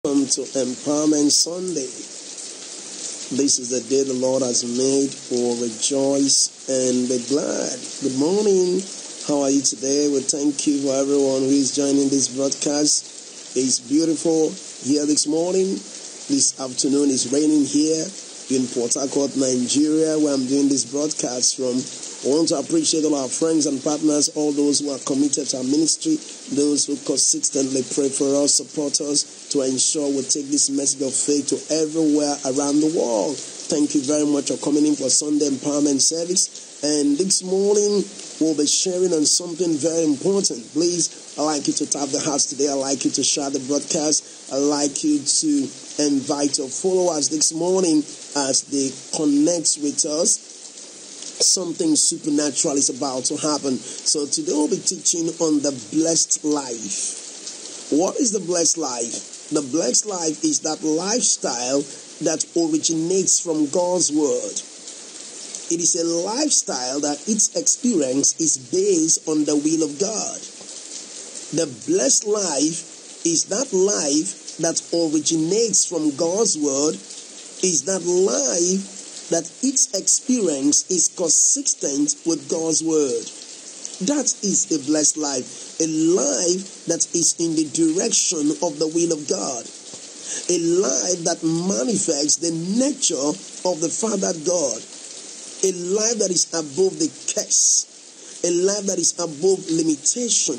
Welcome to Empowerment Sunday. This is the day the Lord has made. We'll rejoice and be glad. Good morning. How are you today? We thank you for everyone who is joining this broadcast. It's beautiful here this morning. This afternoon is raining here in Port Harcourt, Nigeria, where I'm doing this broadcast from. I want to appreciate all our friends and partners, all those who are committed to our ministry, those who consistently pray for us, support us to ensure we take this message of faith to everywhere around the world. Thank you very much for coming in for Sunday Empowerment Service. And this morning, we'll be sharing on something very important. Please, I'd like you to tap the hearts today. I'd like you to share the broadcast. I'd like you to invite your followers this morning as they connect with us. Something supernatural is about to happen. So today we'll be teaching on the blessed life. What is the blessed life? The blessed life is that lifestyle that originates from God's word. It is a lifestyle that its experience is based on the will of God. The blessed life is that life that originates from God's word, is that life that its experience is consistent with God's word. That is a blessed life. A life that is in the direction of the will of God. A life that manifests the nature of the Father God. A life that is above the curse. A life that is above limitation.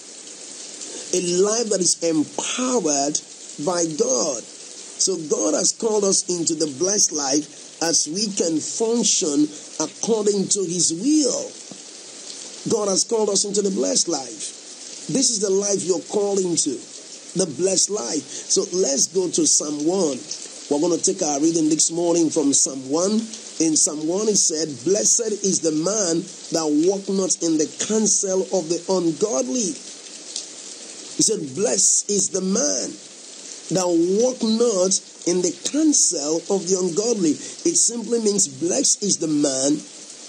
A life that is empowered by God. So God has called us into the blessed life as we can function according to His will. God has called us into the blessed life. This is the life you're called into, the blessed life. So let's go to Psalm 1. We're going to take our reading this morning from Psalm 1. In Psalm 1 it said, "Blessed is the man that walk not in the counsel of the ungodly." He said, "Blessed is the man that walk not in the counsel of the ungodly." It simply means blessed is the man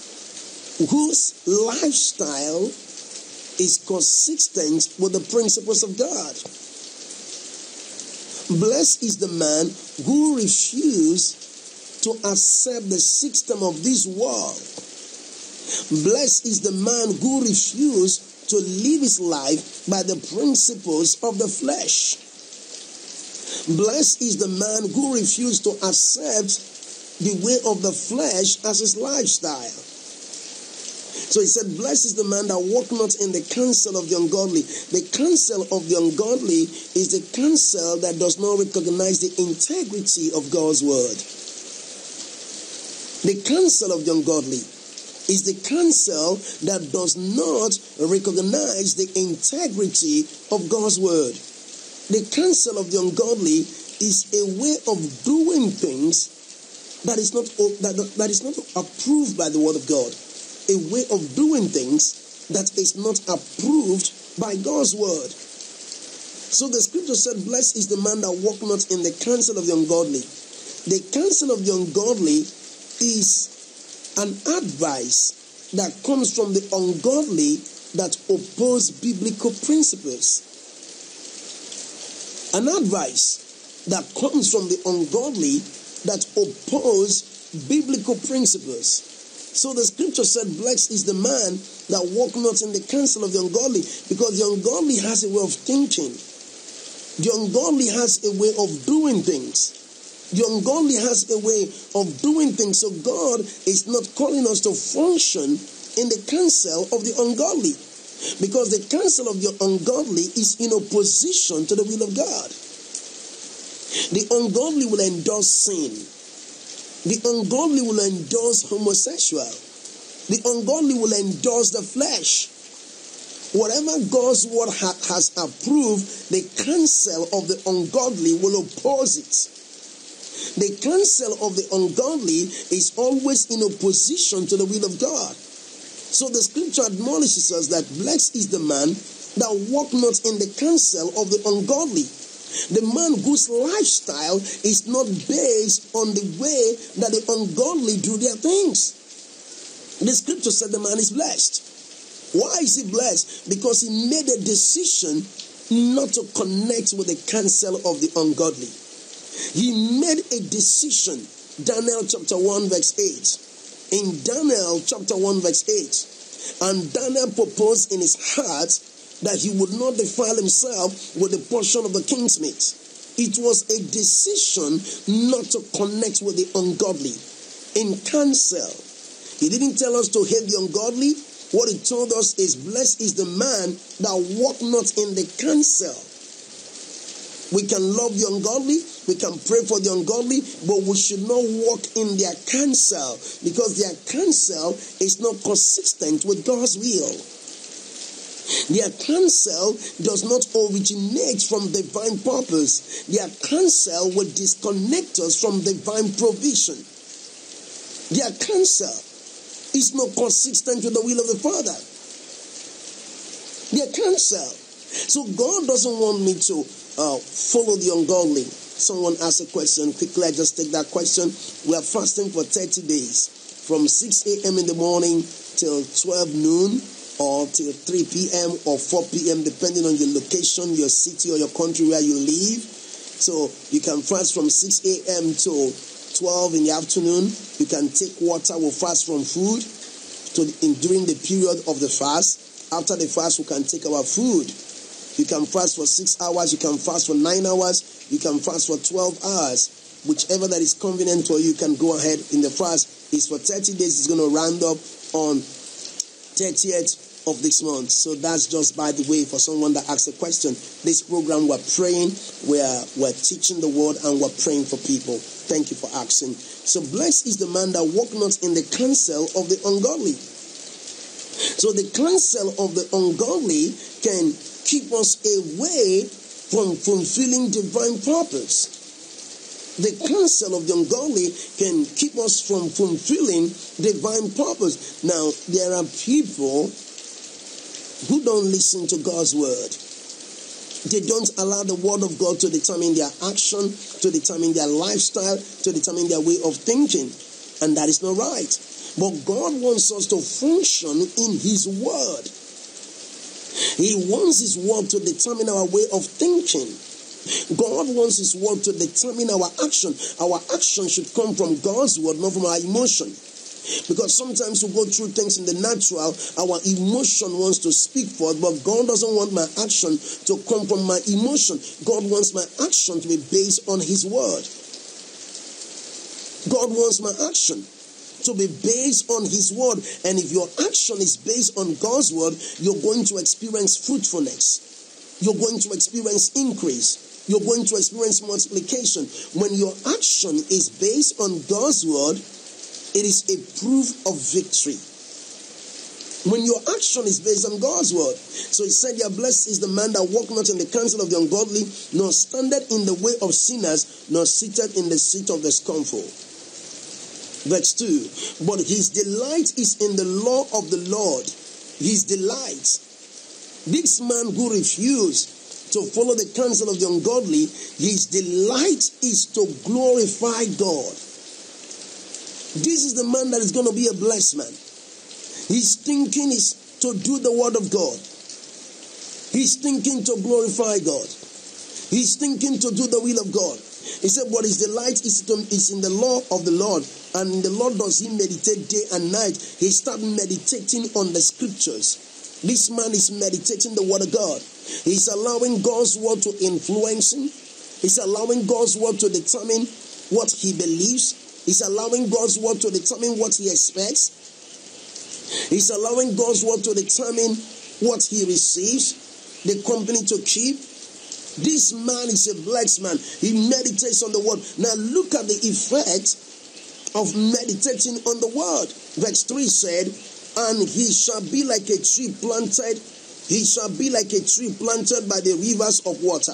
whose lifestyle is consistent with the principles of God. Blessed is the man who refuses to accept the system of this world. Blessed is the man who refuses to live his life by the principles of the flesh. Blessed is the man who refused to accept the way of the flesh as his lifestyle. So he said, blessed is the man that walk not in the counsel of the ungodly. The counsel of the ungodly is the counsel that does not recognize the integrity of God's word. The counsel of the ungodly is the counsel that does not recognize the integrity of God's word. The counsel of the ungodly is a way of doing things that is not approved by the word of God. A way of doing things that is not approved by God's word. So the scripture said, blessed is the man that walk not in the counsel of the ungodly. The counsel of the ungodly is an advice that comes from the ungodly that oppose biblical principles. An advice that comes from the ungodly that oppose biblical principles. So the scripture said, blessed is the man that walk not in the counsel of the ungodly, because the ungodly has a way of thinking. The ungodly has a way of doing things. The ungodly has a way of doing things. So God is not calling us to function in the counsel of the ungodly, because the counsel of the ungodly is in opposition to the will of God. The ungodly will endorse sin. The ungodly will endorse homosexual. The ungodly will endorse the flesh. Whatever God's word has approved, the counsel of the ungodly will oppose it. The counsel of the ungodly is always in opposition to the will of God. So the scripture admonishes us that blessed is the man that walk not in the counsel of the ungodly. The man whose lifestyle is not based on the way that the ungodly do their things. The scripture said the man is blessed. Why is he blessed? Because he made a decision not to connect with the counsel of the ungodly. He made a decision. Daniel chapter 1 verse 8. In Daniel chapter 1 verse 8. And Daniel proposed in his heart that he would not defile himself with a portion of the king's meat. It was a decision not to connect with the ungodly in counsel. He didn't tell us to hate the ungodly. What he told us is, blessed is the man that walk not in the counsel. We can love the ungodly, we can pray for the ungodly, but we should not walk in their counsel, because their counsel is not consistent with God's will. Their counsel does not originate from divine purpose. Their counsel will disconnect us from divine provision. Their counsel is not consistent with the will of the Father. Their counsel. So God doesn't want me to follow the ungodly. Someone asked a question. Quickly, I just take that question. We are fasting for 30 days. From 6 a.m. in the morning till 12 noon or till 3 p.m. or 4 p.m. depending on your location, your city or your country where you live. So you can fast from 6 a.m. to 12 in the afternoon. You can take water. We'll fast from food during the period of the fast. After the fast, we can take our food. You can fast for 6 hours. You can fast for 9 hours. You can fast for 12 hours. Whichever that is convenient for you, can go ahead in the fast. It's for 30 days. It's going to round up on 30th of this month. So that's just by the way for someone that asked a question. This program, we're praying, we're teaching the word, and we're praying for people. Thank you for asking. So blessed is the man that walk not in the counsel of the ungodly. So the counsel of the ungodly can keep us away from fulfilling divine purpose. The counsel of the ungodly can keep us from fulfilling divine purpose. Now, there are people who don't listen to God's word. They don't allow the word of God to determine their action, to determine their lifestyle, to determine their way of thinking. And that is not right. But God wants us to function in his word. He wants his word to determine our way of thinking. God wants his word to determine our action. Our action should come from God's word, not from our emotion. Because sometimes we go through things in the natural, our emotion wants to speak for it, but God doesn't want my action to come from my emotion. God wants my action to be based on his word. God wants my action to be based on his word. And if your action is based on God's word, you're going to experience fruitfulness. You're going to experience increase. You're going to experience multiplication. When your action is based on God's word, it is a proof of victory. When your action is based on God's word. So he said, "Yeah, blessed is the man that walk not in the counsel of the ungodly, nor standeth in the way of sinners, nor sitteth in the seat of the scornful." Verse 2, "But his delight is in the law of the Lord." His delight. This man who refused to follow the counsel of the ungodly, his delight is to glorify God. This is the man that is going to be a blessed man. His thinking is to do the word of God. He's thinking to glorify God. He's thinking to do the will of God. He said, "But his delight is in the law of the Lord, and in the Lord does he meditate day and night." He started meditating on the scriptures. This man is meditating the word of God. He's allowing God's word to influence him. He's allowing God's word to determine what he believes. He's allowing God's word to determine what he expects. He's allowing God's word to determine what he receives, the company to keep. This man is a blessed man. He meditates on the word. Now look at the effect of meditating on the word. Verse 3 said, "And he shall be like a tree planted. He shall be like a tree planted by the rivers of water."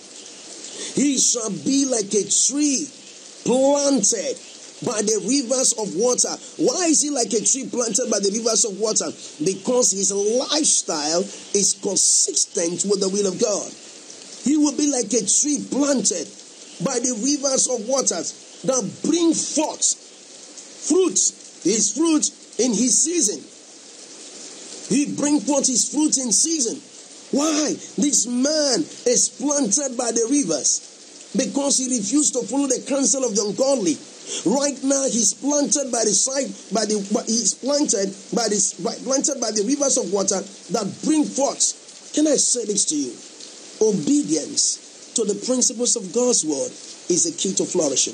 He shall be like a tree planted by the rivers of water. Why is he like a tree planted by the rivers of water? Because his lifestyle is consistent with the will of God. He will be like a tree planted by the rivers of waters that bring forth fruit. His fruit in his season. He brings forth his fruit in season. Why? This man is planted by the rivers because he refused to follow the counsel of the ungodly. Right now, he's planted by the rivers of water that bring forth. Can I say this to you? Obedience to the principles of God's word is the key to flourishing.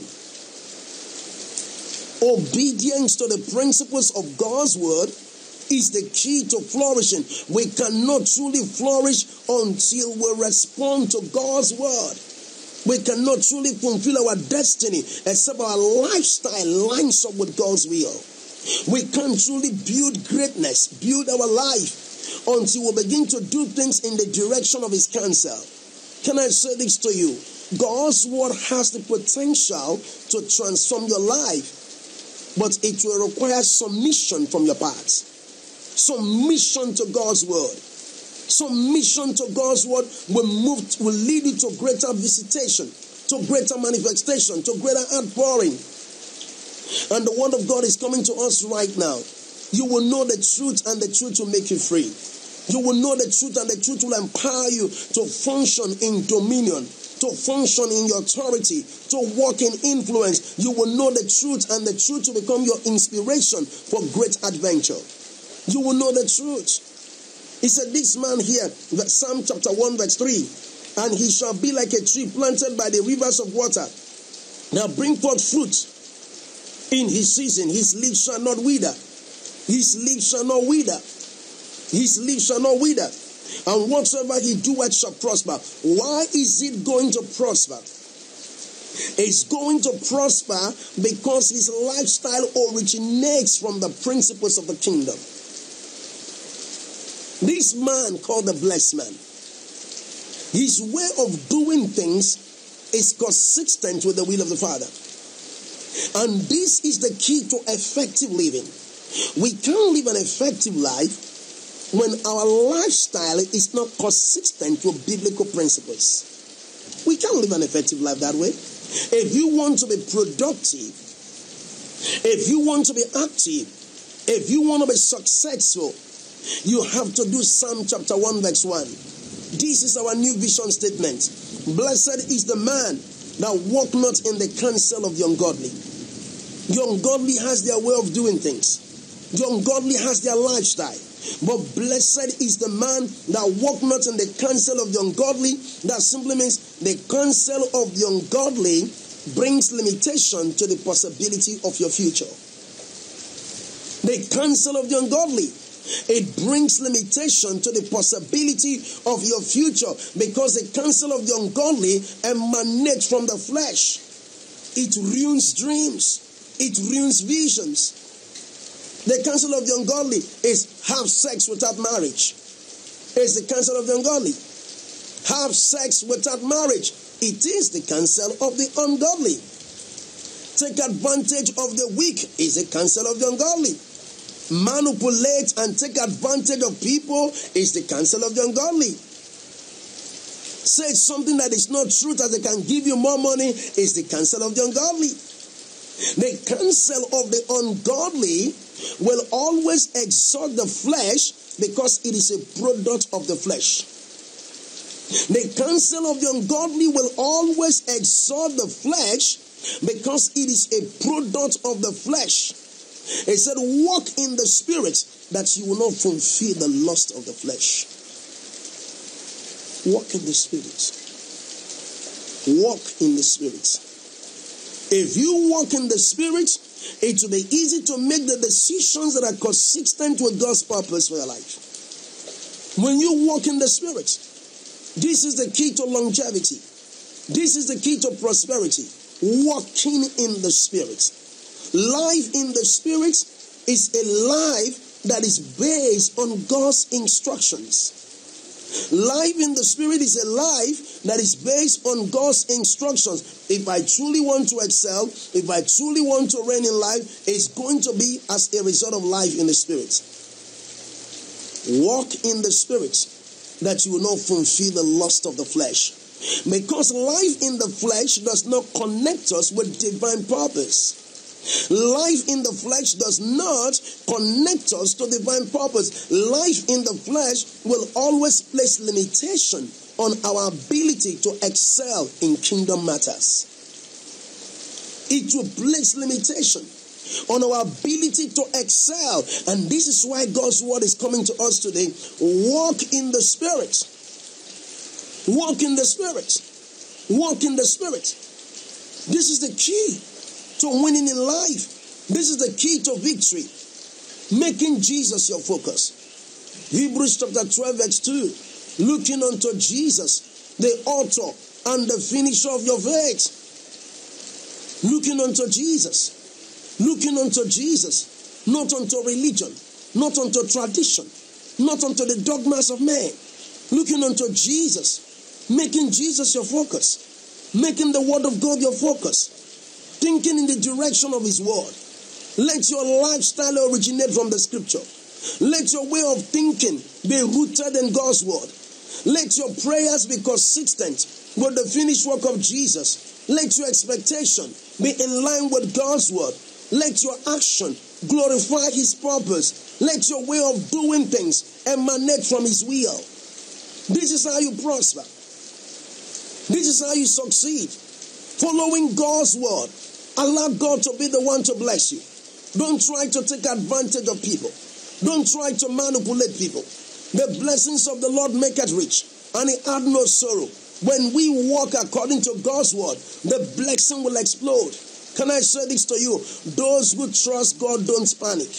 Obedience to the principles of God's word is the key to flourishing. We cannot truly flourish until we respond to God's word. We cannot truly fulfill our destiny except our lifestyle lines up with God's will. We can't truly build greatness, build our life, until we begin to do things in the direction of His counsel. Can I say this to you? God's word has the potential to transform your life, but it will require submission from your part. Submission to God's word. Submission to God's word will lead you to greater visitation, to greater manifestation, to greater outpouring. And the word of God is coming to us right now. You will know the truth, and the truth will make you free. You will know the truth, and the truth will empower you to function in dominion, to function in your authority, to walk in influence. You will know the truth, and the truth will become your inspiration for great adventure. You will know the truth. He said, this man here, Psalm chapter 1 verse 3, and he shall be like a tree planted by the rivers of water, that bring forth fruit in his season. His leaves shall not wither. His leaves shall not wither. His leaves shall not wither. And whatsoever he doeth shall prosper. Why is it going to prosper? It's going to prosper because his lifestyle originates from the principles of the kingdom. This man called the blessed man, his way of doing things is consistent with the will of the Father. And this is the key to effective living. We can't live an effective life when our lifestyle is not consistent with biblical principles. We can't live an effective life that way. If you want to be productive, if you want to be active, if you want to be successful, you have to do Psalm chapter 1 verse 1. This is our new vision statement. Blessed is the man that walk not in the counsel of the ungodly. The ungodly has their way of doing things. The ungodly has their lifestyle. But blessed is the man that walk not in the counsel of the ungodly. That simply means the counsel of the ungodly brings limitation to the possibility of your future. The counsel of the ungodly, it brings limitation to the possibility of your future, because the counsel of the ungodly emanates from the flesh. It ruins dreams. It ruins visions. The counsel of the ungodly is have sex without marriage. It's the counsel of the ungodly. Have sex without marriage. It is the counsel of the ungodly. Take advantage of the weak is the counsel of the ungodly. Manipulate and take advantage of people is the counsel of the ungodly. Say something that is not true that they can give you more money is the counsel of the ungodly. The counsel of the ungodly will always exalt the flesh because it is a product of the flesh. The counsel of the ungodly will always exalt the flesh because it is a product of the flesh. It said, walk in the spirit that you will not fulfill the lust of the flesh. Walk in the spirit. Walk in the spirit. If you walk in the spirit, it will be easy to make the decisions that are consistent with God's purpose for your life. When you walk in the spirit, this is the key to longevity. This is the key to prosperity. Walking in the spirit. Life in the spirit is a life that is based on God's instructions. Life in the spirit is a life that is based on God's instructions. If I truly want to excel, if I truly want to reign in life, it's going to be as a result of life in the spirit. Walk in the spirit that you will not fulfill the lust of the flesh. Because life in the flesh does not connect us with divine purpose. Life in the flesh does not connect us to divine purpose. Life in the flesh will always place limitation on our ability to excel in kingdom matters. It will place limitation on our ability to excel. And this is why God's word is coming to us today. Walk in the Spirit. Walk in the Spirit. Walk in the Spirit. This is the key to winning in life. This is the key to victory. Making Jesus your focus. Hebrews chapter 12 verse 2. Looking unto Jesus, the author and the finisher of your faith. Looking unto Jesus. Looking unto Jesus. Not unto religion. Not unto tradition. Not unto the dogmas of man. Looking unto Jesus. Making Jesus your focus. Making the word of God your focus. Thinking in the direction of his word. Let your lifestyle originate from the scripture. Let your way of thinking be rooted in God's word. Let your prayers be consistent with the finished work of Jesus. Let your expectation be in line with God's word. Let your action glorify his purpose. Let your way of doing things emanate from his will. This is how you prosper. This is how you succeed. Following God's word. Allow God to be the one to bless you. Don't try to take advantage of people. Don't try to manipulate people. The blessings of the Lord make it rich, and he add no sorrow. When we walk according to God's word, the blessing will explode. Can I say this to you? Those who trust God don't panic.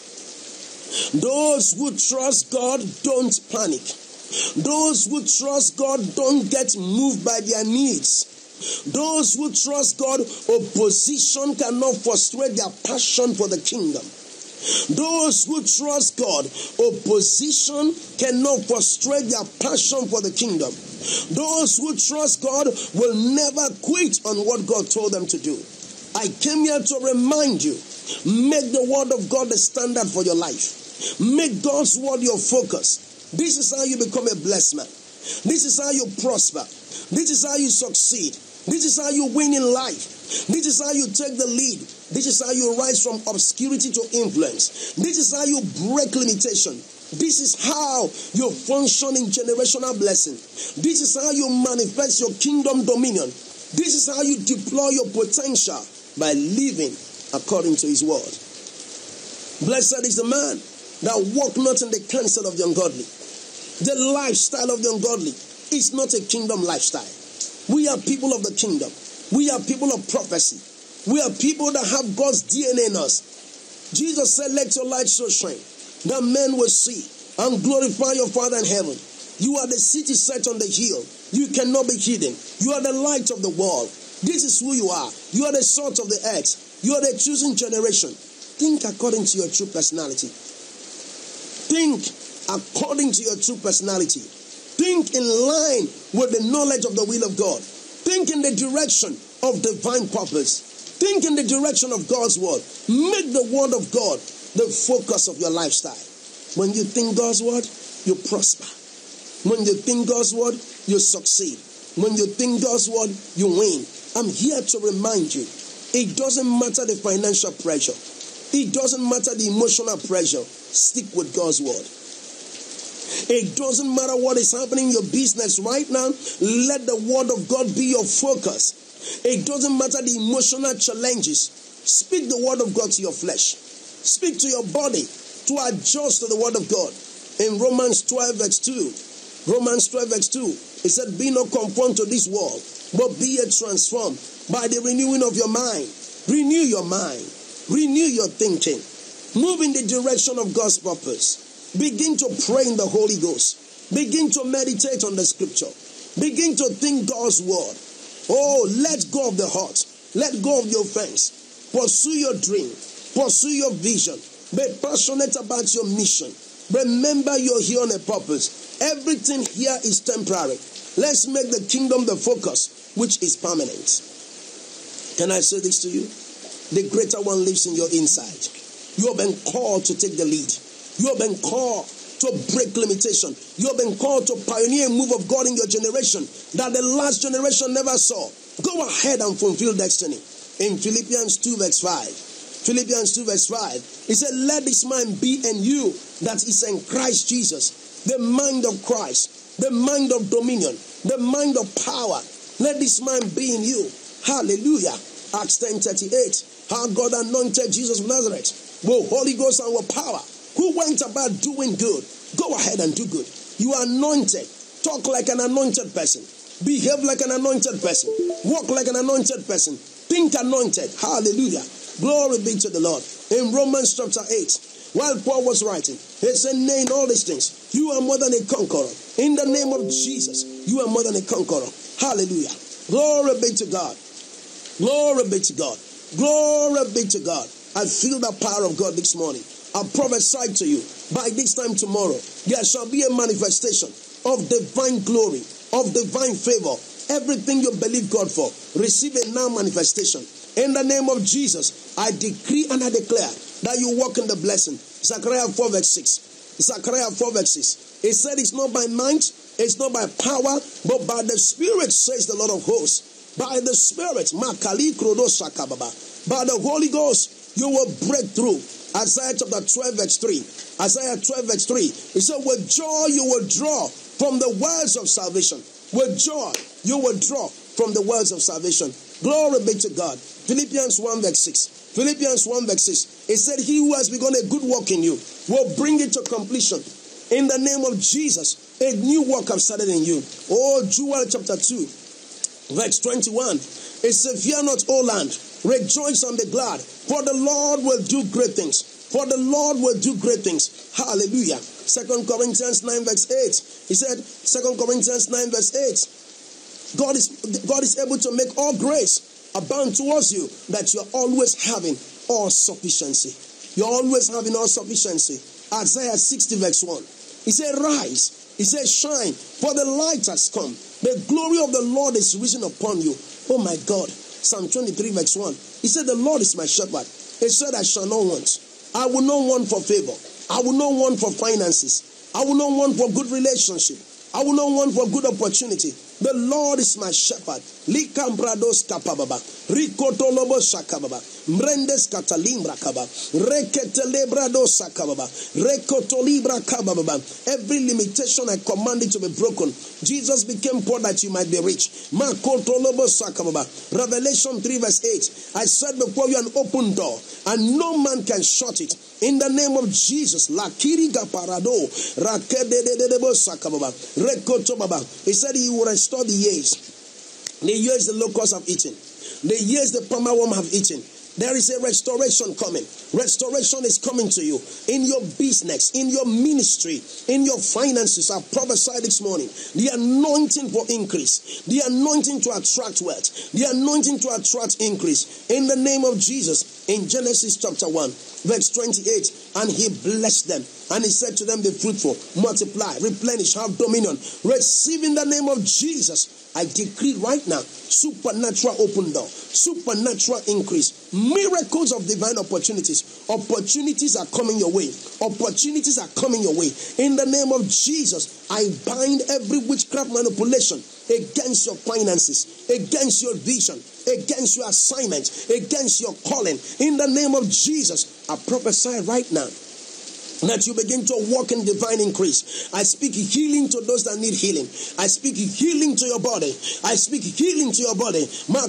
Those who trust God don't panic. Those who trust God don't get moved by their needs. Those who trust God, opposition cannot frustrate their passion for the kingdom. Those who trust God, opposition cannot frustrate their passion for the kingdom. Those who trust God will never quit on what God told them to do. I came here to remind you, make the word of God the standard for your life. Make God's word your focus. This is how you become a blessed man. This is how you prosper. This is how you succeed. This is how you win in life. This is how you take the lead. This is how you rise from obscurity to influence. This is how you break limitation. This is how you function in generational blessing. This is how you manifest your kingdom dominion. This is how you deploy your potential by living according to his word. Blessed is the man that walk not in the counsel of the ungodly. The lifestyle of the ungodly is not a kingdom lifestyle. We are people of the kingdom. We are people of prophecy. We are people that have God's DNA in us. Jesus said, let your light so shine that men will see and glorify your Father in heaven. You are the city set on the hill. You cannot be hidden. You are the light of the world. This is who you are. You are the salt of the earth. You are the chosen generation. Think according to your true personality. Think according to your true personality. Think in line with the knowledge of the will of God. Think in the direction of divine purpose. Think in the direction of God's word. Make the word of God the focus of your lifestyle. When you think God's word, you prosper. When you think God's word, you succeed. When you think God's word, you win. I'm here to remind you, it doesn't matter the financial pressure. It doesn't matter the emotional pressure. Stick with God's word. It doesn't matter what is happening in your business right now. Let the word of God be your focus. It doesn't matter the emotional challenges. Speak the word of God to your flesh. Speak to your body to adjust to the word of God. In Romans 12 verse 2. Romans 12 verse 2. It said, be not conformed to this world, but be ye transformed by the renewing of your mind. Renew your mind. Renew your thinking. Move in the direction of God's purpose. Begin to pray in the Holy Ghost. Begin to meditate on the scripture. Begin to think God's word. Oh, let go of the heart. Let go of your offense. Pursue your dream. Pursue your vision. Be passionate about your mission. Remember you're here on a purpose. Everything here is temporary. Let's make the kingdom the focus, which is permanent. Can I say this to you? The greater one lives in your inside. You have been called to take the lead. You have been called to break limitation. You have been called to pioneer a move of God in your generation that the last generation never saw. Go ahead and fulfill destiny. In Philippians 2 verse 5, Philippians 2 verse 5. He said, let this mind be in you that is in Christ Jesus. The mind of Christ, the mind of dominion, the mind of power. Let this mind be in you. Hallelujah. Acts 10:38. How God anointed Jesus of Nazareth with Holy Ghost and with power, who went about doing good. Go ahead and do good. You are anointed. Talk like an anointed person. Behave like an anointed person. Walk like an anointed person. Think anointed. Hallelujah. Glory be to the Lord. In Romans chapter 8, while Paul was writing, he said, nay, in all these things, you are more than a conqueror. In the name of Jesus, you are more than a conqueror. Hallelujah. Glory be to God. Glory be to God. Glory be to God. I feel the power of God this morning. I prophesy to you, by this time tomorrow, there shall be a manifestation of divine glory, of divine favor. Everything you believe God for, receive a now manifestation. In the name of Jesus, I decree and I declare that you walk in the blessing. Zechariah 4 verse 6. Zechariah 4 verse 6. It said it's not by might, it's not by power, but by the Spirit, says the Lord of hosts. By the Spirit, by the Holy Ghost, you will break through. Isaiah chapter 12 verse 3. Isaiah 12 verse 3. It said, with joy you will draw from the wells of salvation. With joy you will draw from the wells of salvation. Glory be to God. Philippians 1 verse 6. Philippians 1 verse 6. It said, he who has begun a good work in you will bring it to completion. In the name of Jesus, a new work has started in you. Oh, Joel chapter 2 verse 21. It said, fear not, O land, rejoice and be glad, for the Lord will do great things. For the Lord will do great things. Hallelujah. 2 Corinthians 9 verse 8. He said, 2 Corinthians 9 verse 8. God is able to make all grace abound towards you, that you're always having all sufficiency. You're always having all sufficiency. Isaiah 60 verse 1. He said, rise. He said, shine, for the light has come. The glory of the Lord is risen upon you. Oh my God. Psalm 23 verse 1. He said, the Lord is my shepherd. He said, I shall not want. I will not want for favor. I will not want for finances. I will not want for good relationship. I will not want for good opportunity. The Lord is my shepherd. Likambrados kapababa. Rikotolobo shakababa. Mrendes katalimbra kaba. Reketelebrados sakababa. Rekotolibra kabababa. Every limitation I command it to be broken. Jesus became poor that you might be rich. Makotolobo sakababa. Revelation 3 verse 8. I said before you an open door, and no man can shut it. In the name of Jesus. Lakiriga parado. Rakedededebo sakababa. Rekotobaba. He said he will restore the years. The years the locusts have eaten. The years the palmer worm have eaten. There is a restoration coming. Restoration is coming to you in your business, in your ministry, in your finances. I prophesied this morning. The anointing for increase. The anointing to attract wealth. The anointing to attract increase. In the name of Jesus. In Genesis chapter 1, verse 28. And he blessed them. And he said to them, be fruitful, multiply, replenish, have dominion. Receive in the name of Jesus. I decree right now, supernatural open door, supernatural increase, miracles of divine opportunities. Opportunities are coming your way. Opportunities are coming your way. In the name of Jesus, I bind every witchcraft manipulation against your finances, against your vision, against your assignment, against your calling. In the name of Jesus, I prophesy right now that you begin to walk in divine increase. I speak healing to those that need healing. I speak healing to your body. I speak healing to your body. I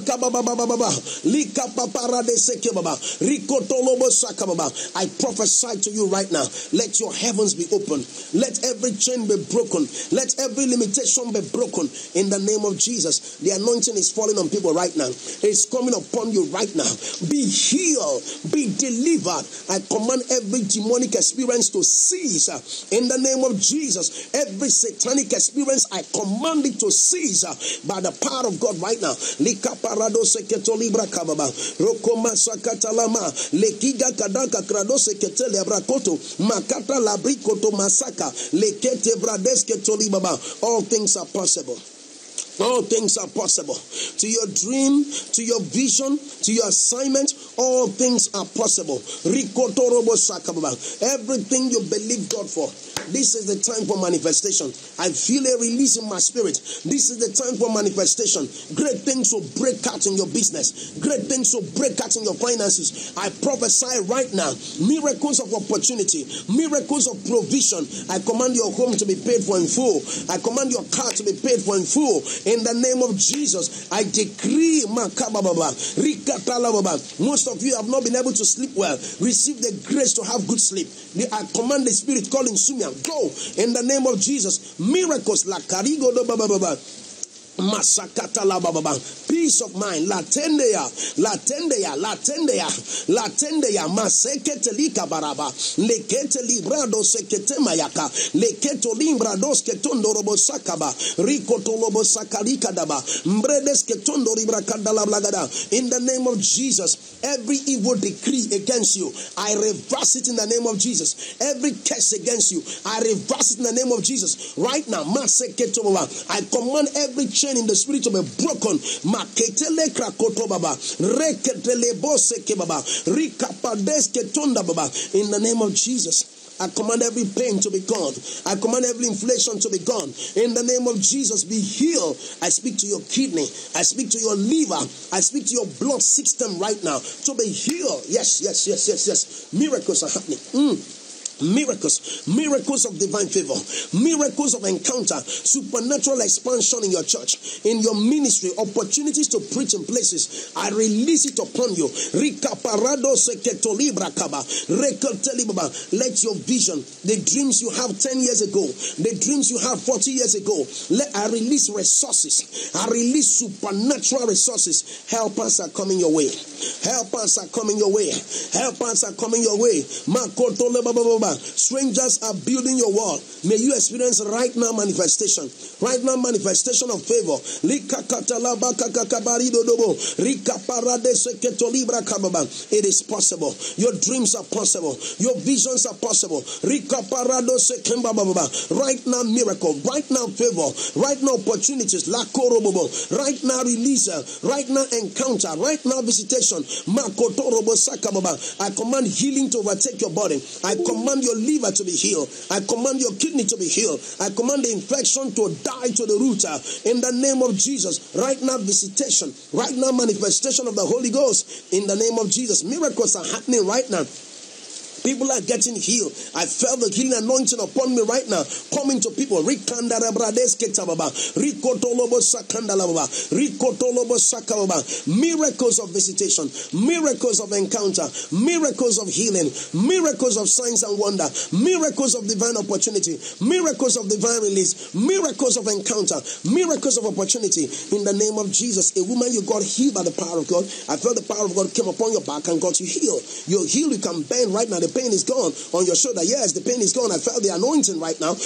prophesy to you right now. Let your heavens be open. Let every chain be broken. Let every limitation be broken. In the name of Jesus. The anointing is falling on people right now. It's coming upon you right now. Be healed. Be delivered. I command every demonic experience to cease in the name of Jesus. Every satanic experience, I command it to cease by the power of God right now. Lika parado seketo libra kababa rokoma sakatalama lekiga kadaka krado seketele abrakoto makata labrikoto masaka lekete bradeske tolibaba. All things are possible. All things are possible. To your dream, to your vision, to your assignment, all things are possible. Everything you believe God for, this is the time for manifestation. I feel a release in my spirit. This is the time for manifestation. Great things will break out in your business. Great things will break out in your finances. I prophesy right now, miracles of opportunity, miracles of provision. I command your home to be paid for in full. I command your car to be paid for in full. In the name of Jesus, I decree, most of you have not been able to sleep well. Receive the grace to have good sleep. I command the spirit calling Sumia, go in the name of Jesus. Miracles la karigo do baba. Masakata la baba. Peace of mind. Latendeya. Masekete lika baraba. Lekete librado sekete mayaka. Leketo limbrados ketondo robo sakaba. Rikoto lobo sakalika daba. Mbredes ketondo libra kadala blagada. In the name of Jesus, every evil decree against you, I reverse it in the name of Jesus. Every curse against you, I reverse it in the name of Jesus. Right now, I command every chain in the spirit to be broken. Maketele krakoto baba, reketele bose ke baba, rikapades ketonda baba. In the name of Jesus, I command every pain to be gone. I command every inflation to be gone. In the name of Jesus, be healed. I speak to your kidney. I speak to your liver. I speak to your blood system right now to be healed. Yes. Miracles are happening. Miracles of divine favor, miracles of encounter, supernatural expansion in your church, in your ministry, opportunities to preach in places. I release it upon you. Let your vision, the dreams you have 10 years ago, the dreams you have 40 years ago, I release resources. I release supernatural resources. Helpers are coming your way. Helpers are coming your way. Helpers are coming your way. Strangers are building your wall. May you experience right now manifestation. Right now manifestation of favor. It is possible. Your dreams are possible. Your visions are possible. Right now miracle. Right now favor. Right now opportunities. Right now release. Right now encounter. Right now visitation. I command healing to overtake your body. I command your liver to be healed. I command your kidney to be healed. I command the infection to die to the root. In the name of Jesus. Right now visitation. Right now manifestation of the Holy Ghost. In the name of Jesus. Miracles are happening right now. People are getting healed. I felt the healing anointing upon me right now. Coming to people. Miracles of visitation. Miracles of encounter. Miracles of healing. Miracles of signs and wonder. Miracles of divine opportunity. Miracles of divine release. Miracles of encounter. Miracles of opportunity. In the name of Jesus. A woman, you got healed by the power of God. I felt the power of God came upon your back and got you healed. You're healed. You can bend right now. The pain is gone on your shoulder. Yes, the pain is gone. I felt the anointing right now.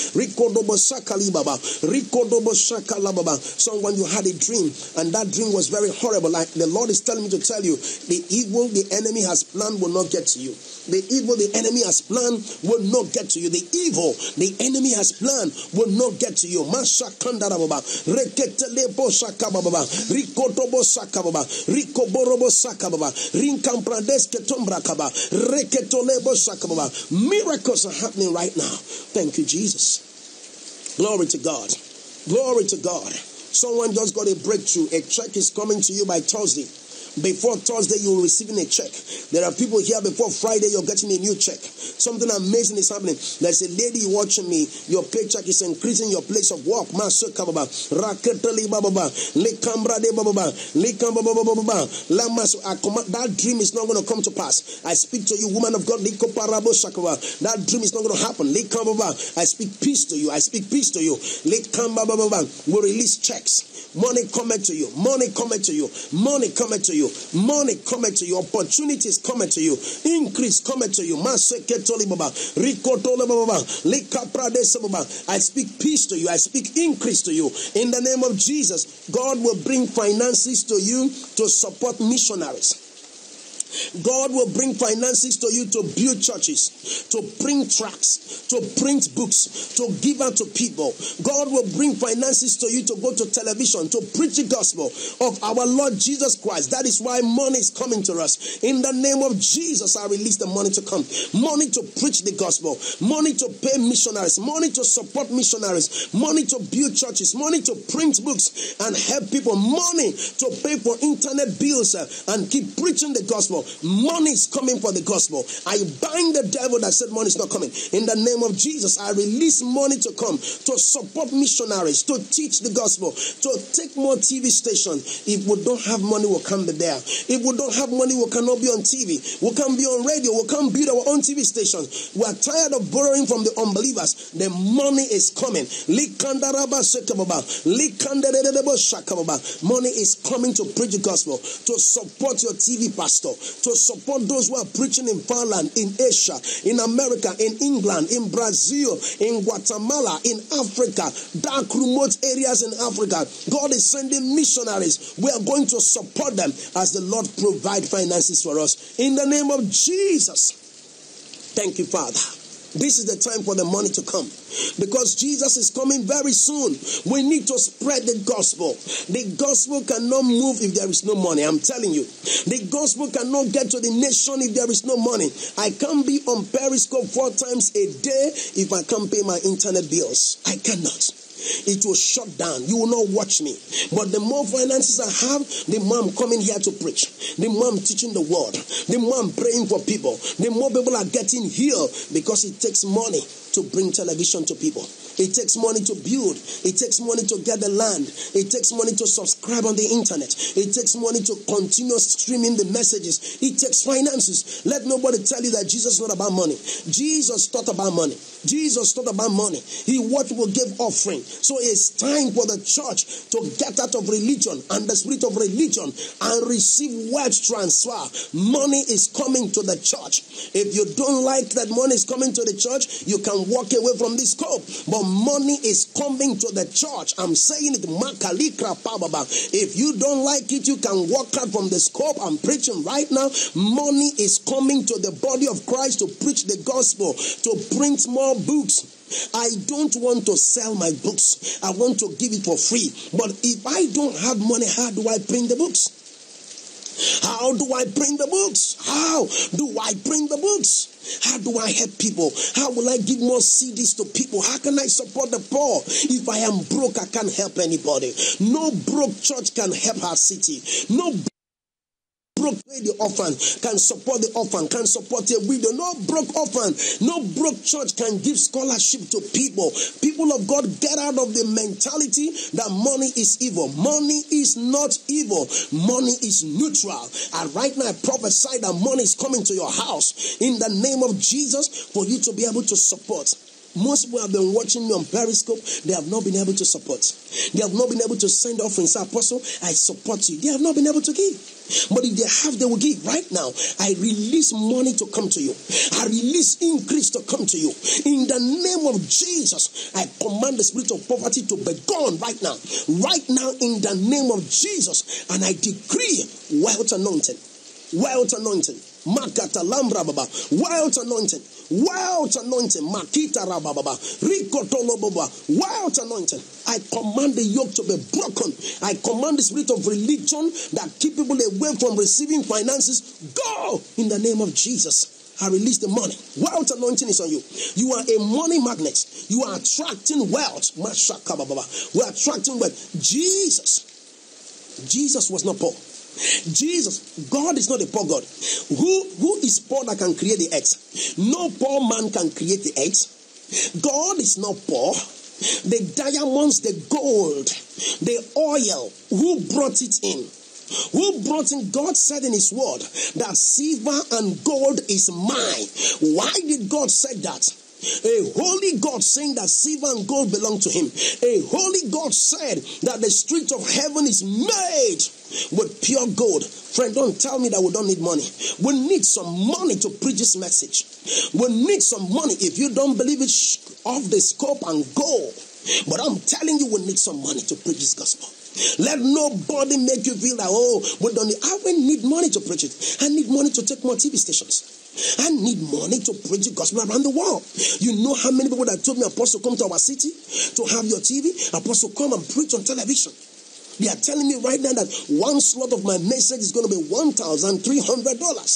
Someone, you had a dream, and that dream was very horrible. Like the Lord is telling me to tell you, the evil the enemy has planned will not get to you. The evil the enemy has planned will not get to you. The evil the enemy has planned will not get to you. Miracles are happening right now. Thank you, Jesus. Glory to God. Glory to God. Someone just got a breakthrough. A check is coming to you by Thursday. Before Thursday, you're receiving a check. There are people here before Friday, you're getting a new check. Something amazing is happening. There's a lady watching me. Your paycheck is increasing your place of work. That dream is not going to come to pass. I speak to you, woman of God. That dream is not going to happen. I speak peace to you. I speak peace to you. We release checks. Money coming to you. Money coming to you. Money coming to you. Money coming to you. Opportunities coming to you. Increase coming to you. I speak peace to you. I speak increase to you. In the name of Jesus, God will bring finances to you to support missionaries. God will bring finances to you to build churches, to print tracts, to print books, to give out to people. God will bring finances to you to go to television, to preach the gospel of our Lord Jesus Christ. That is why money is coming to us. In the name of Jesus, I release the money to come. Money to preach the gospel, money to pay missionaries, money to support missionaries, money to build churches, money to print books and help people, money to pay for internet bills and keep preaching the gospel. Money is coming for the gospel. I bind the devil that said money is not coming. In the name of Jesus, I release money to come to support missionaries, to teach the gospel, to take more TV stations. If we don't have money, we can't be there. If we don't have money, we cannot be on TV. We can't be on radio. We can't build our own TV stations. We are tired of borrowing from the unbelievers. The money is coming. Money is coming to preach the gospel, to support your TV pastor, to support those who are preaching in Finland, in Asia, in America, in England, in Brazil, in Guatemala, in Africa, dark remote areas in Africa. God is sending missionaries. We are going to support them as the Lord provide finances for us. In the name of Jesus. Thank you, Father. This is the time for the money to come, because Jesus is coming very soon. We need to spread the gospel. The gospel cannot move if there is no money. I'm telling you. The gospel cannot get to the nation if there is no money. I can't be on Periscope 4 times a day if I can't pay my internet bills. I cannot. It will shut down. You will not watch me. But the more finances I have, the more I'm coming here to preach. The more I'm teaching the word. The more I'm praying for people. The more people are getting healed, because it takes money to bring television to people. It takes money to build. It takes money to get the land. It takes money to subscribe on the internet. It takes money to continue streaming the messages. It takes finances. Let nobody tell you that Jesus is not about money. Jesus thought about money. Jesus thought about money. He what will give offering. So it's time for the church to get out of religion and the spirit of religion and receive wealth transfer. Money is coming to the church. If you don't like that money is coming to the church, you can walk away from this scope. But money is coming to the church. I'm saying it. If you don't like it, you can walk out from the scope. I'm preaching right now. Money is coming to the body of Christ to preach the gospel, to print more books. I don't want to sell my books. I want to give it for free. But if I don't have money, how do I print the books? How do I print the books? How do I print the books? How do I help people? How will I give more CDs to people? How can I support the poor? If I am broke, I can't help anybody. No broke church can help our city. No broke the orphan can support the orphan, can support a widow. No broke orphan, no broke church can give scholarship to people. People of God, get out of the mentality that money is evil. Money is not evil. Money is neutral. And right now I prophesy that money is coming to your house in the name of Jesus for you to be able to support. Most people have been watching me on Periscope. They have not been able to support. They have not been able to send offerings. Apostle, I support you. They have not been able to give. But if they have, they will give. Right now, I release money to come to you. I release increase to come to you. In the name of Jesus, I command the spirit of poverty to be gone right now. Right now, in the name of Jesus. And I decree wealth anointing. Wealth anointing. Makata lambra baba. Wealth anointing. Wealth anointing. Makita rababa. Rikotolo baba. Wealth anointing. I command the yoke to be broken. I command the spirit of religion that keep people away from receiving finances. Go in the name of Jesus. I release the money. Wealth anointing is on you. You are a money magnet. You are attracting wealth. We are attracting wealth. Jesus was not poor. Jesus, God is not a poor God. Who is poor that can create the earth? No poor man can create the earth. God is not poor. The diamonds, the gold, the oil, who brought it in? Who brought in? God said in his word that silver and gold is mine. Why did God say that? A holy God saying that silver and gold belong to him. A holy God said that the street of heaven is made with pure gold. Friend, don't tell me that we don't need money. We need some money to preach this message. We need some money. If you don't believe it, off the scope and go. But I'm telling you, we need some money to preach this gospel. Let nobody make you feel that, but I will need money to preach it. I need money to take more TV stations. I need money to preach the gospel around the world. You know how many people that told me, Apostle, come to our city to have your TV. Apostle, come and preach on television. They are telling me right now that one slot of my message is going to be $1,300. $1,300.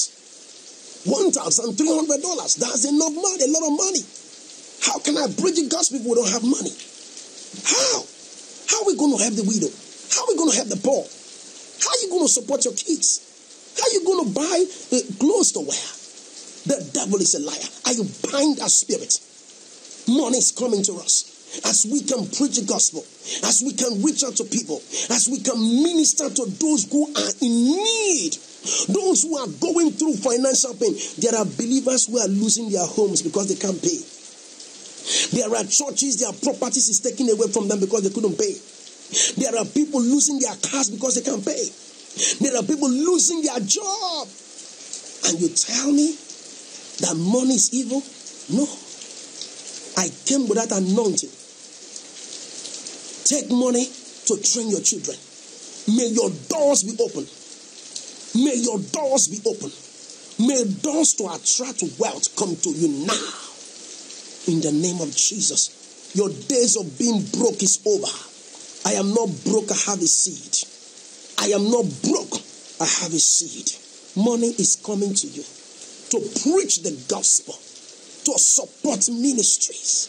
That's enough money, a lot of money. How can I preach the gospel if we don't have money? How? How are we going to help the widow? How are we going to help the poor? How are you going to support your kids? How are you going to buy clothes to wear? The devil is a liar. I bind that spirit. Money is coming to us. As we can preach the gospel, as we can reach out to people, as we can minister to those who are in need, those who are going through financial pain. There are believers who are losing their homes because they can't pay. There are churches, their properties is taken away from them because they couldn't pay. There are people losing their cars because they can't pay. There are people losing their job. And you tell me that money is evil? No. I came with that anointing. Take money to train your children. May your doors be open. May your doors be open. May doors to attract wealth come to you now. In the name of Jesus. Your days of being broke is over. I am not broke, I have a seed. I am not broke, I have a seed. Money is coming to you to preach the gospel, to support ministries,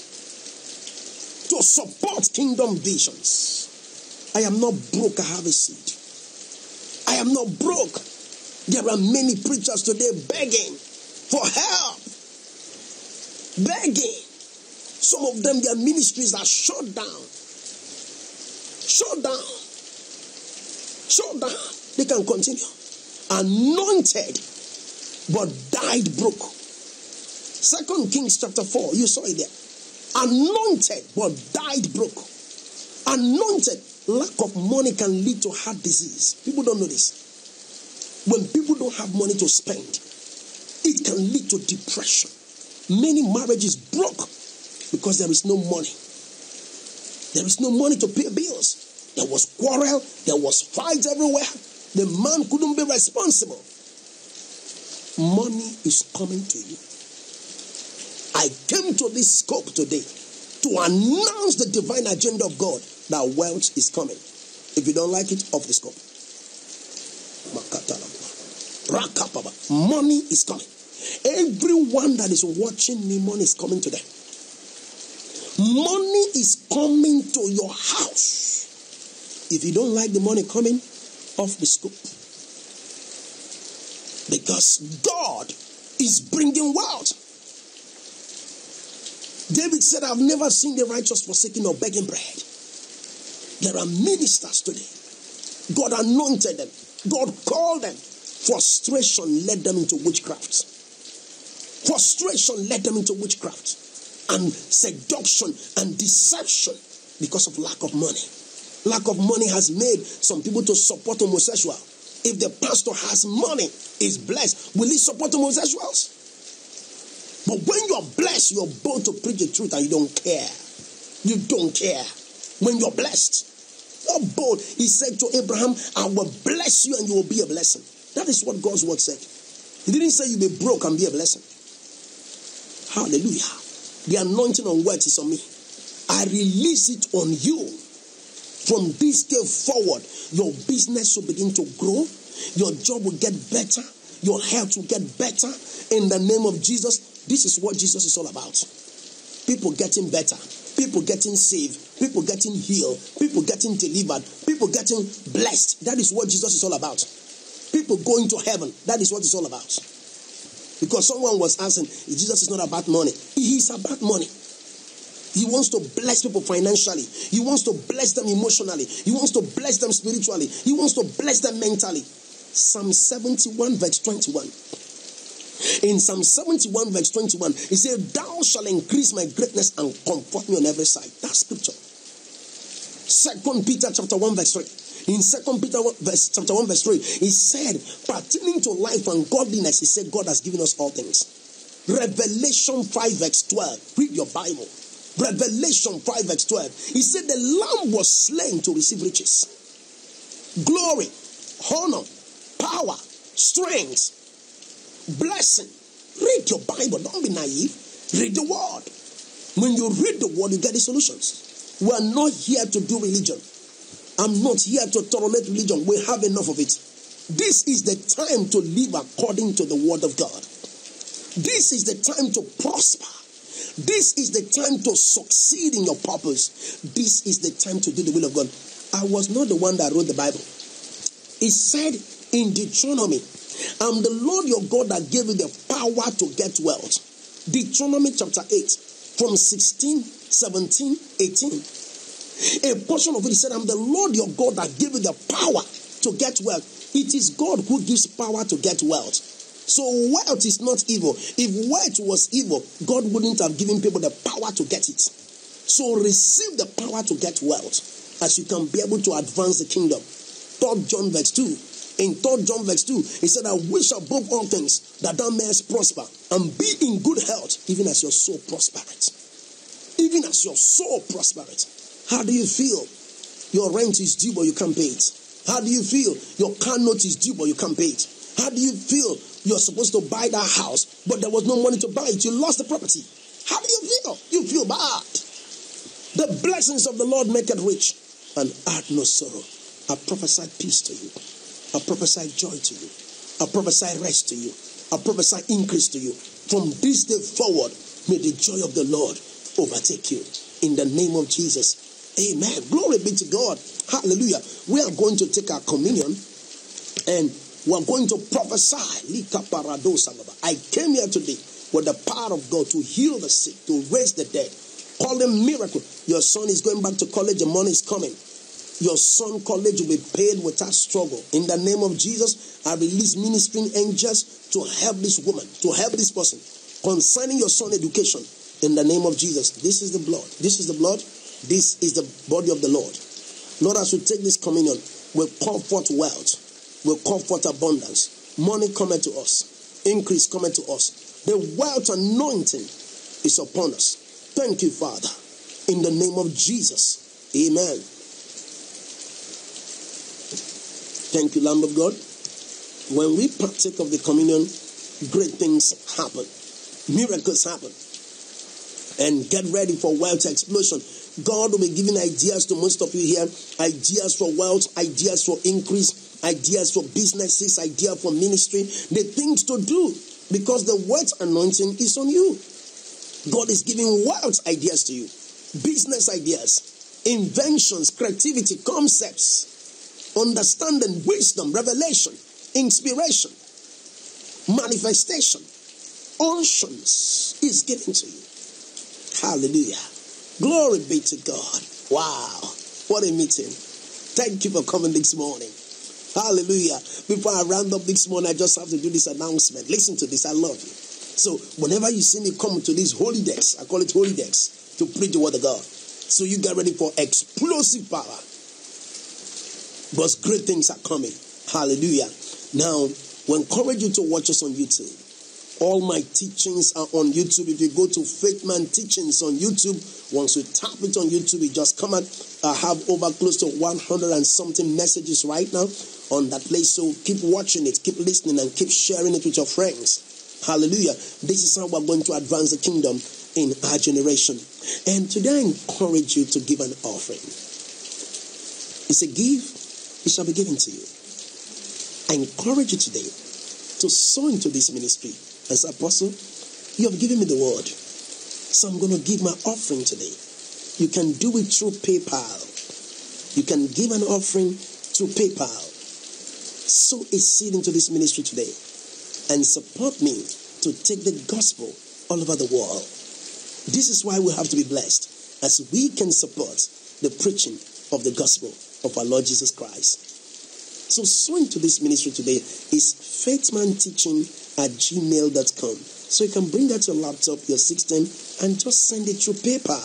to support kingdom visions. I am not broke, I have a seed. I am not broke. There are many preachers today begging for help. Begging. Some of them, their ministries are shut down. Shut down. Shut down. They can continue. Anointed, but died broke. 2 Kings chapter 4, you saw it there. Anointed, but died broke. Anointed, lack of money can lead to heart disease. People don't know this. When people don't have money to spend, it can lead to depression. Many marriages broke because there is no money. There is no money to pay bills. There was quarrel. There was fight everywhere. The man couldn't be responsible. Money is coming to you. I came to this scope today to announce the divine agenda of God that wealth is coming. If you don't like it, off the scope. Money is coming. Everyone that is watching me, money is coming to them. Money is coming to your house. If you don't like the money coming, off the scope. Because God is bringing wealth. David said, I've never seen the righteous forsaken or begging bread. There are ministers today. God anointed them. God called them. Frustration led them into witchcraft. Frustration led them into witchcraft. And seduction and deception because of lack of money. Lack of money has made some people to support homosexual. If the pastor has money, is blessed, will he support homosexuals? But when you're blessed, you're bold to preach the truth and you don't care. You don't care. When you're blessed, you're bold. He said to Abraham, I will bless you and you will be a blessing. That is what God's word said. He didn't say you'll be broke and be a blessing. Hallelujah. The anointing on words is on me. I release it on you. From this day forward, your business will begin to grow. Your job will get better. Your health will get better. In the name of Jesus, this is what Jesus is all about. People getting better. People getting saved. People getting healed. People getting delivered. People getting blessed. That is what Jesus is all about. People going to heaven. That is what it's all about. Because someone was asking, Jesus is not about money. He is about money. He wants to bless people financially. He wants to bless them emotionally. He wants to bless them spiritually. He wants to bless them mentally. Psalm 71 verse 21. In Psalm 71 verse 21, he said, thou shalt increase my greatness and comfort me on every side. That's scripture. 2 Peter chapter 1 verse 3. In 2 Peter chapter 1 verse 3, he said, pertaining to life and godliness, he said, God has given us all things. Revelation 5 verse 12. Read your Bible. Revelation 5 verse 12. He said the Lamb was slain to receive riches, glory, honor, power, strength, blessing. Read your Bible. Don't be naive. Read the word. When you read the word, you get the solutions. We are not here to do religion. I'm not here to tolerate religion. We have enough of it. This is the time to live according to the word of God. This is the time to prosper. This is the time to succeed in your purpose. This is the time to do the will of God. I was not the one that wrote the Bible. It said in Deuteronomy, I'm the Lord your God that gave you the power to get wealth. Deuteronomy chapter 8, from 16, 17, 18. A portion of it said, I'm the Lord your God that gave you the power to get wealth. It is God who gives power to get wealth. So wealth is not evil. If wealth was evil, God wouldn't have given people the power to get it. So receive the power to get wealth as you can be able to advance the kingdom. 3 John verse 2. In 3 John verse 2, he said, I wish above all things that thou mayest prosper and be in good health, even as your soul prospereth. Even as your soul prospereth. How do you feel? Your rent is due but you can't pay it. How do you feel? Your car note is due but you can't pay it. How do you feel? You're supposed to buy that house, but there was no money to buy it. You lost the property. How do you feel? You feel bad. The blessings of the Lord make it rich and add no sorrow. I prophesy peace to you. I prophesy joy to you. I prophesy rest to you. I prophesy increase to you. From this day forward, may the joy of the Lord overtake you. In the name of Jesus. Amen. Glory be to God. Hallelujah. We are going to take our communion and we're going to prophesy. I came here today with the power of God to heal the sick, to raise the dead. Call them miracle. Your son is going back to college. The money is coming. Your son college will be paid without struggle. In the name of Jesus, I release ministering angels to help this woman, to help this person. Concerning your son education, in the name of Jesus. This is the blood. This is the blood. This is the body of the Lord. Lord, as we take this communion, we'll call forth wealth. We'll call forth abundance. Money coming to us. Increase coming to us. The wealth anointing is upon us. Thank you, Father. In the name of Jesus. Amen. Thank you, Lamb of God. When we partake of the communion, great things happen. Miracles happen. And get ready for wealth explosion. God will be giving ideas to most of you here. Ideas for wealth, ideas for increase, ideas for businesses, ideas for ministry. The things to do. Because the wealth anointing is on you. God is giving wealth ideas to you. Business ideas, inventions, creativity, concepts, understanding, wisdom, revelation, inspiration, manifestation, unctions is given to you. Hallelujah. Glory be to God. Wow. What a meeting. Thank you for coming this morning. Hallelujah. Before I round up this morning, I just have to do this announcement. Listen to this. I love you. So whenever you see me come to this holy decks, I call it holy decks, to preach the word of God. So you get ready for explosive power. Because great things are coming. Hallelujah. Now, we encourage you to watch us on YouTube. All my teachings are on YouTube. If you go to Faithman Teachings on YouTube, once you tap it on YouTube, it just come out. I have over close to 100 and something messages right now on that place. So keep watching it, keep listening, and keep sharing it with your friends. Hallelujah. This is how we're going to advance the kingdom in our generation. And today I encourage you to give an offering. It's a give, it shall be given to you. I encourage you today to sow into this ministry. As apostle, you have given me the word. So I'm going to give my offering today. You can do it through PayPal. You can give an offering through PayPal. Sow a seed into this ministry today. And support me to take the gospel all over the world. This is why we have to be blessed. As we can support the preaching of the gospel of our Lord Jesus Christ. So sow into this ministry today is faithmanteaching@gmail.com. So you can bring that to your laptop, your system, and just send it through PayPal.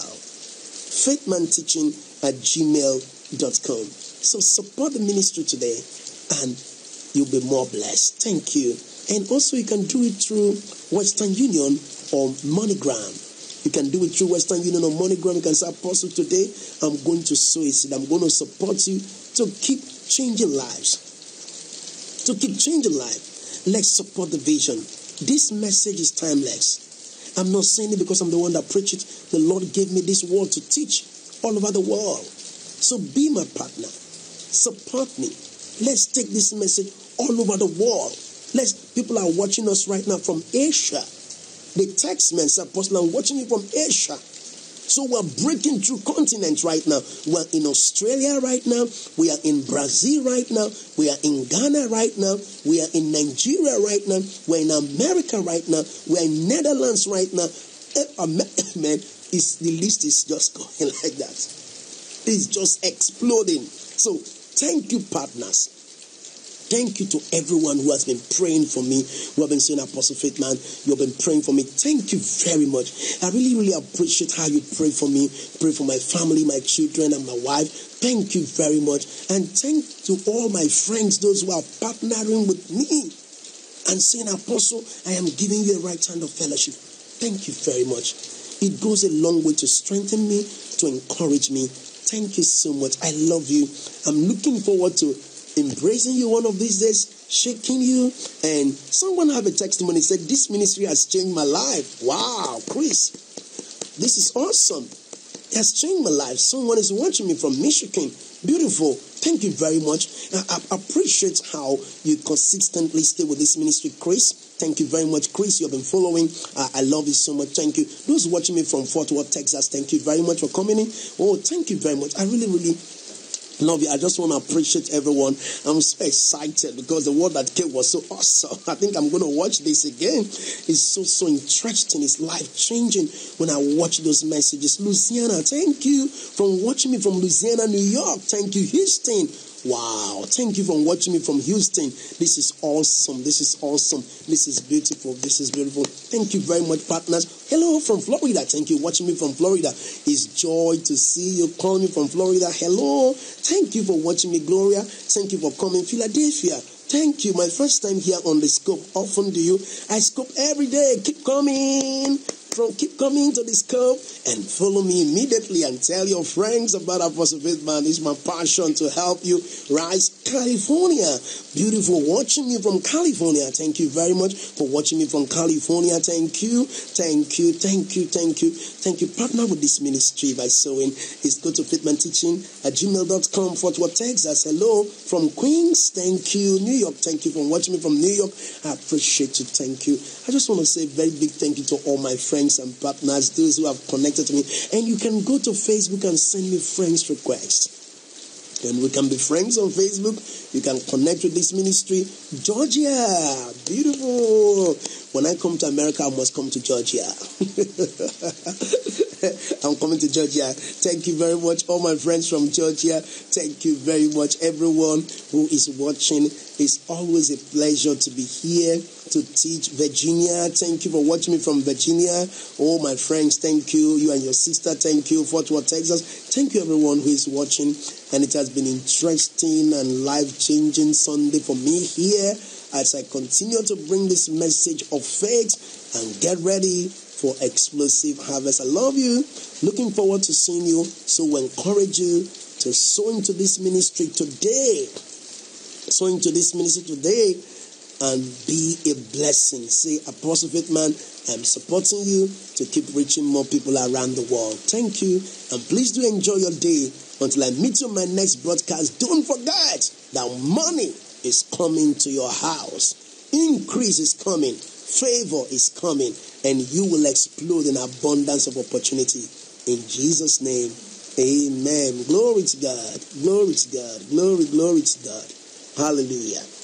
faithmanteaching@gmail.com. So support the ministry today and you'll be more blessed. Thank you. And also you can do it through Western Union or MoneyGram. You can do it through Western Union or MoneyGram. You can say, Apostle, today I'm going to sow a seed. I'm going to support you to keep changing lives. To keep changing lives. Let's support the vision. This message is timeless. I'm not saying it because I'm the one that preached it. The Lord gave me this word to teach all over the world. So be my partner. Support me. Let's take this message all over the world. People are watching us right now from Asia. They text me and say, Apostle, I'm watching you from Asia. So we're breaking through continents right now. We're in Australia right now. We are in Brazil right now. We are in Ghana right now. We are in Nigeria right now. We're in America right now. We're in Netherlands right now. Man, the list is just going like that. It's just exploding. So thank you, partners. Thank you to everyone who has been praying for me, who have been saying, Apostle Faith Man, you have been praying for me. Thank you very much. I really, really appreciate how you pray for me, pray for my family, my children, and my wife. Thank you very much. And thank to all my friends, those who are partnering with me and saying, Apostle, I am giving you a right hand of fellowship. Thank you very much. It goes a long way to strengthen me, to encourage me. Thank you so much. I love you. I'm looking forward to embracing you one of these days, shaking you. And someone have a testimony, said, this ministry has changed my life. Wow, Chris, this is awesome. It has changed my life. Someone is watching me from Michigan. Beautiful. Thank you very much. I appreciate how you consistently stay with this ministry, Chris. Thank you very much, Chris. You have been following. I love you so much. Thank you. Those watching me from Fort Worth, Texas, thank you very much for coming in. Oh, thank you very much. I really, really love you. I just want to appreciate everyone. I'm so excited because the word that came was so awesome. I think I'm going to watch this again. It's so interesting. It's life-changing when I watch those messages. Louisiana, thank you for watching me from Louisiana, New York. Thank you, Houston. Wow. Thank you for watching me from Houston. This is awesome. This is awesome. This is beautiful. This is beautiful. Thank you very much, partners. Hello from Florida. Thank you for watching me from Florida. It's joy to see you calling me from Florida. Hello. Thank you for watching me, Gloria. Thank you for coming, Philadelphia. Thank you. My first time here on the Scope. Often do you? I scope every day. Keep coming. Keep coming to the Scope and follow me immediately and tell your friends about Apostle Faith Man. It's my passion to help you rise. California, beautiful, watching me from California. Thank you very much for watching me from California. Thank you, thank you, thank you, thank you, thank you. Partner with this ministry by sowing. It's go to faithmanteaching@gmail.com. Fort Worth, Texas. Hello from Queens. Thank you, New York. Thank you for watching me from New York. I appreciate you. Thank you. I just want to say a very big thank you to all my friends and partners, those who have connected to me. And you can go to Facebook and send me friends requests. And we can be friends on Facebook. You can connect with this ministry. Georgia, beautiful. When I come to America, I must come to Georgia. I'm coming to Georgia. Thank you very much, all my friends from Georgia. Thank you very much, everyone who is watching. It's always a pleasure to be here to teach. Virginia, thank you for watching me from Virginia. All my friends, thank you. You and your sister, thank you. Fort Worth, Texas. Thank you, everyone who is watching. And it has been interesting and life-changing Sunday for me here as I continue to bring this message of faith and get ready for explosive harvest. I love you. Looking forward to seeing you. So we encourage you to sow into this ministry today. Sow into this ministry today and be a blessing. Say, Apostle Faith Man, I'm supporting you to keep reaching more people around the world. Thank you. And please do enjoy your day. Until I meet you on my next broadcast, don't forget that money is coming to your house. Increase is coming. Favor is coming. And you will explode in abundance of opportunity. In Jesus' name, amen. Glory to God. Glory to God. Glory to God. Hallelujah.